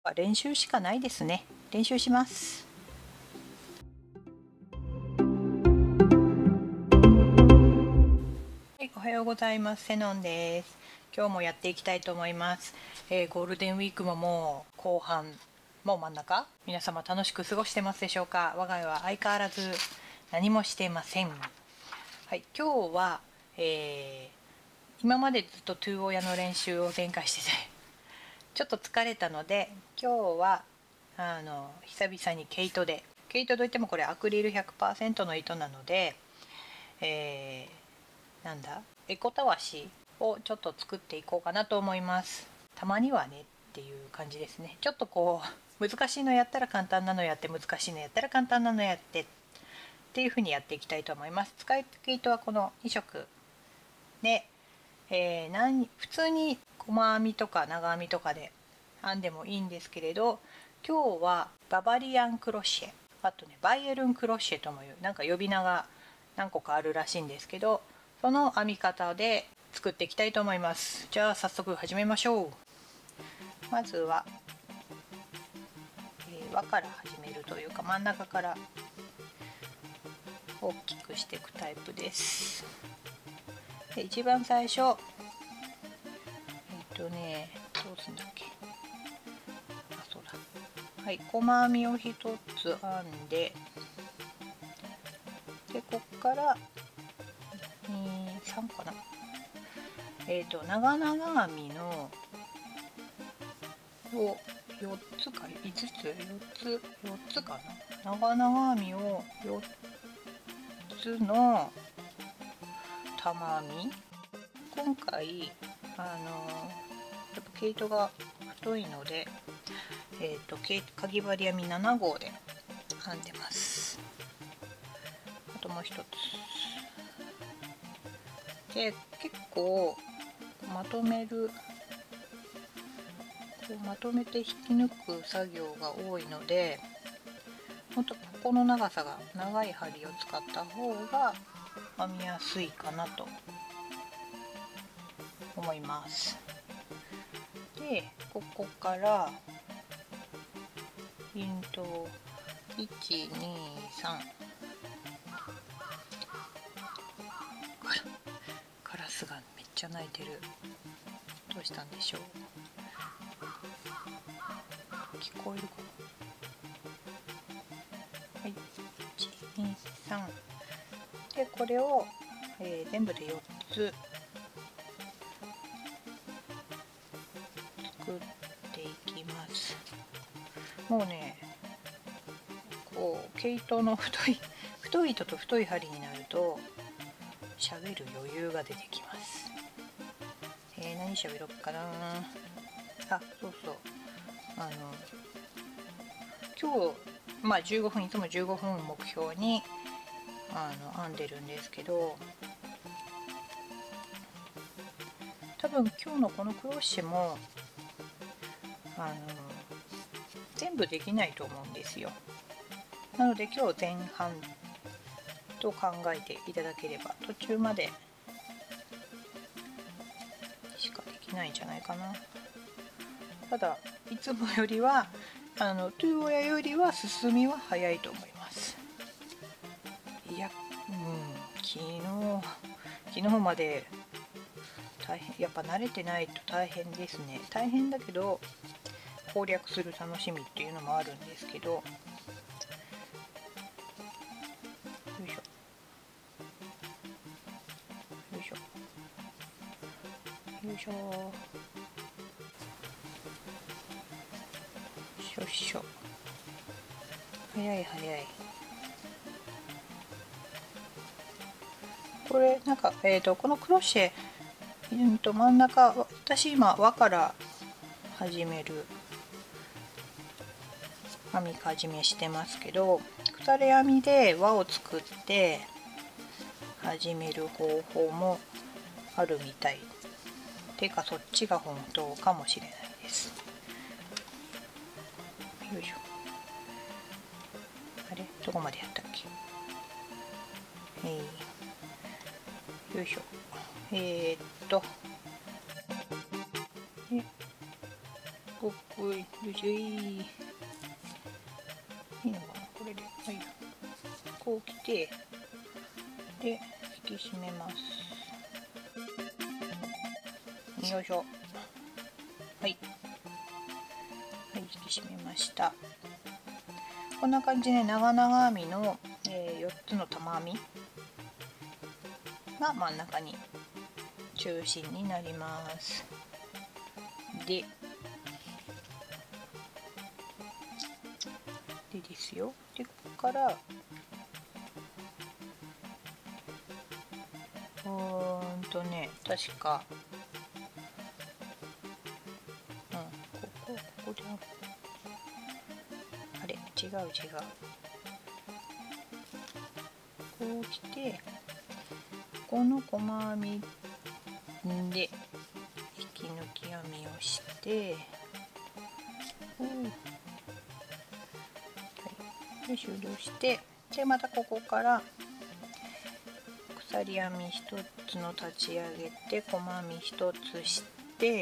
練習しかないですね。練習します。はい、おはようございます。セノンです。今日もやっていきたいと思います。ゴールデンウィークももう後半、もう真ん中、皆様楽しく過ごしてますでしょうか。我が家は相変わらず何もしていません。はい、今日は、今までずっとトゥー親の練習を展開しててちょっと疲れたので、今日は久々に毛糸といってもこれアクリル 100% の糸なので、なんだエコたわしをちょっと作っていこうかなと思います。たまにはねっていう感じですね。ちょっとこう難しいのやったら簡単なのやって、難しいのやったら簡単なのやってっていう風にやっていきたいと思います。使い毛糸はこの2色で、普通に細編みとか長編みとかで編んでもいいんですけれど、今日はババリアンクロシェ、あとねバイエルンクロシェともいうなんか呼び名が何個かあるらしいんですけど、その編み方で作っていきたいと思います。じゃあ早速始めましょう。まずは、輪から始めるというか真ん中から大きくしていくタイプです。で一番最初どうすんだっけ、そうだ、はい、細編みを1つ編んで、こっから3かな、長々編みのを4つか5つかな、長々編みを4つの玉編み、今回やっぱ毛糸が太いので、かぎ針編み7号で編んでます。あともう一つで、結構まとめて引き抜く作業が多いので、もっとここの長さが長い針を使った方が編みやすいかなと思います。でここからピント123、カラスがめっちゃ鳴いてる。どうしたんでしょう。聞こえるかな。はい、123でこれを、全部で4つ作っていきます。もうね、こう毛糸の太い糸と太い針になると喋る余裕が出てきます。何喋ろうかな。そうそう、今日15分、いつも15分を目標に編んでるんですけど、多分今日のこのクロッシェも全部できないと思うんですよ。なので今日前半と考えていただければ、途中までしかできないんじゃないかな。ただいつもよりはトゥー親よりは進みは早いと思います。いや、昨日まで大変、やっぱ慣れてないと大変ですね。大変だけど攻略する楽しみっていうのもあるんですけど、よいしょよいしょよいしょよいしょ、早い。これなんか、このクロッシェ、真ん中、私今輪から始める編み始めしてますけど、鎖編みで輪を作って始める方法もあるみたい。てかそっちが本当かもしれないです。よいしょ、あれどこまでやったっけ。よいしょ、でここおい、よいしょいいのかな、これで。はい、こうきて、で引き締めます。よいしょ。はい、はい、引き締めました。こんな感じで長々編みの、4つの玉編みが真ん中に中心になります。でですよ。でここから確かここであれ違う。こうきてこの細編みで引き抜き編みをして、で終了して、でまたここから鎖編み1つの立ち上げて細編み1つして、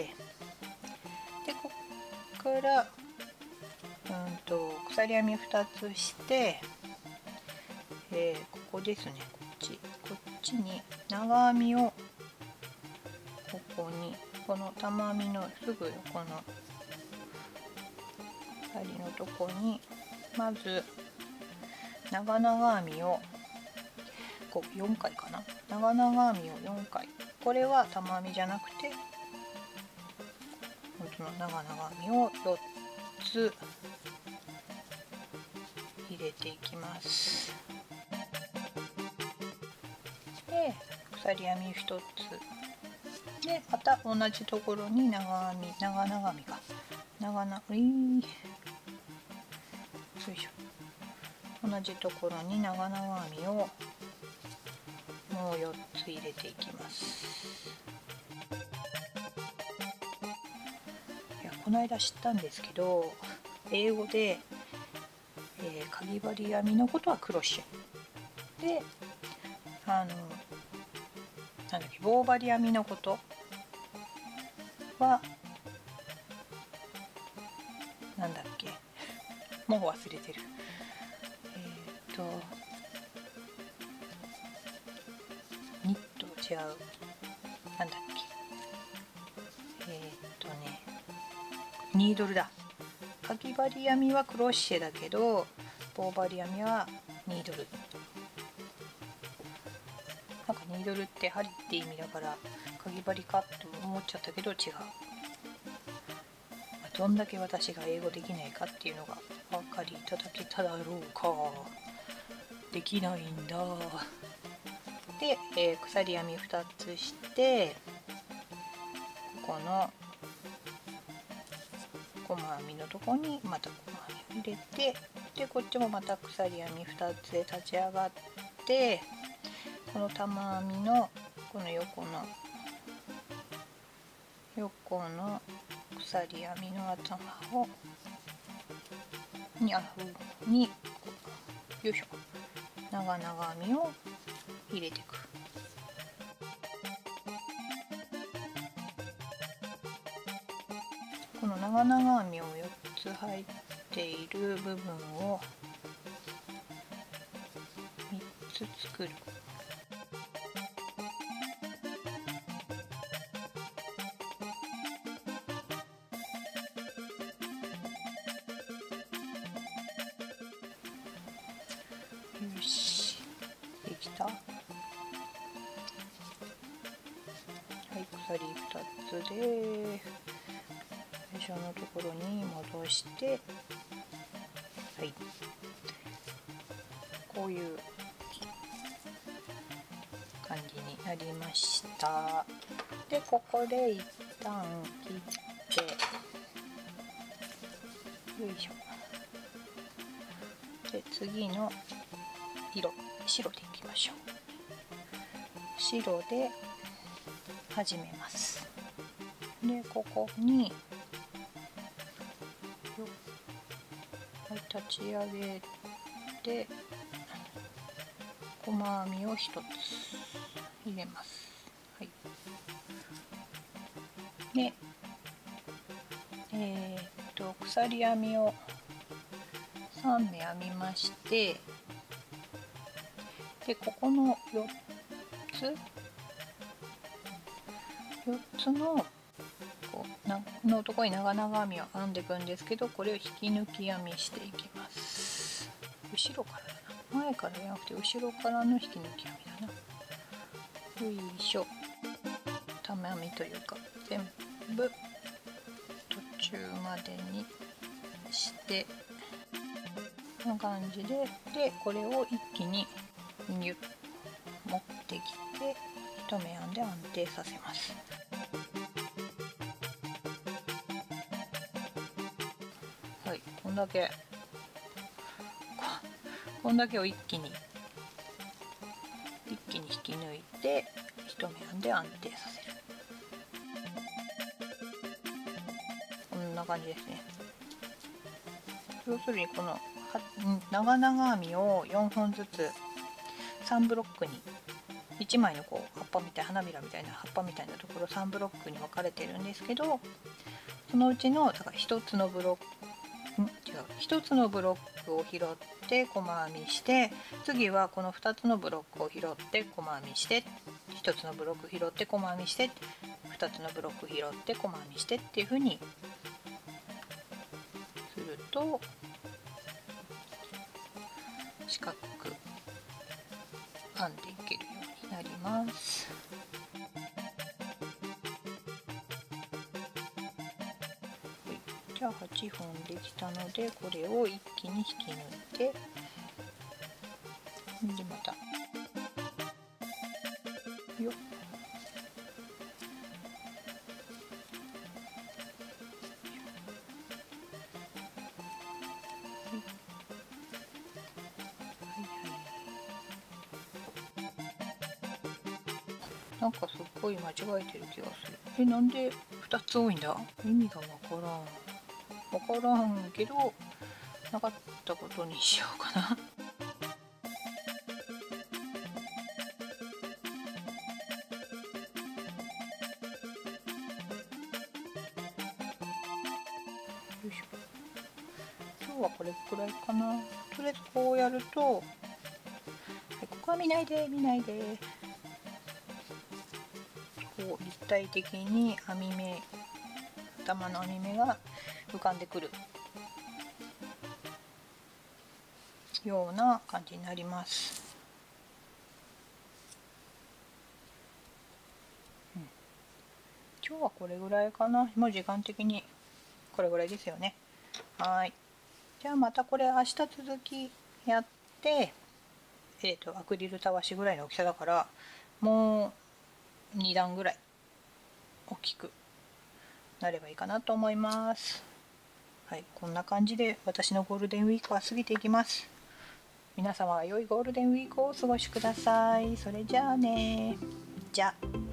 でここから鎖編み2つして、ここですね、こっちに長編みをここにこの玉編みのすぐ横の針のとこにまず長々編みをこう4回かな、長々編みを4回、これは玉編みじゃなくて本当の長々編みを4つ入れていきます。で鎖編み1つでまた同じところに長々編みかよいしょ、同じところに長々編みをもう4つ入れていきます。いやこの間知ったんですけど、英語で、かぎ針編みのことはクロッシェで、なんだっけ、棒針編みのことはなんだっけ、もう忘れてる。ニット違う、なんだっけ、ニードルだ。かぎ針編みはクロッシェだけど棒針編みはニードル。なんかニードルって針って意味だからかぎ針かって思っちゃったけど違う。どんだけ私が英語できないかっていうのがお分かりいただけただろうか。できないんだ。で、鎖編み2つして、ここの細編みのとこにまた細編みを入れて、でこっちもまた鎖編み2つで立ち上がって、この玉編みのこの横の鎖編みの頭をによいしょ、長々編みを入れていく。この長々編みを4つ入っている部分を3つ作る。よし、できた。はい、鎖2つで最初のところに戻して、はい、こういう感じになりました。でここで一旦切って、よいしょ。で次の白でいきましょう。白で始めます。でここに立ち上げて細編みを1つ入れます。はい、で鎖編みを3目編みまして、でここの4つののところに長々編みを編んでいくんですけど、これを引き抜き編みしていきます。後ろからだな、前からじゃなくて後ろからの引き抜き編みだな。よいしょ。玉編みというか全部途中までにしてこんな感じで、これを一気にニュッ持ってきて一目編んで安定させます。はい、こんだけを一気に引き抜いて一目編んで安定させる。こんな感じですね。要するにこの長々編みを4本ずつ3ブロックに、1枚のこう葉っぱみたい、花びらみたいな葉っぱみたいなところ3ブロックに分かれてるんですけど、そのうちのだから1つのブロックを拾って細編みして、次はこの2つのブロックを拾って細編みして、1つのブロック拾って細編みして、2つのブロック拾って細編みしてっていう風にすると四角く編んでいけるようになります。じゃあ8本できたので、これを一気に引き抜いて、でまたよっ、なんかすっごい間違えてる気がする。なんで2つ多いんだ？意味がわからんけど、なかったことにしようかな。よいしょ。今日はこれくらいかな。とりあえずこうやると、はい、ここは見ないでこう立体的に頭の編み目が浮かんでくるような感じになります。今日はこれぐらいかな。もう時間的にこれぐらいですよね。はい。じゃあまたこれ明日続きやって、アクリルたわしぐらいの大きさだから、もう2段ぐらい大きくなればいいかなと思います。はい、こんな感じで私のゴールデンウィークは過ぎていきます。皆様は良いゴールデンウィークをお過ごしください。それじゃあね。じゃあ。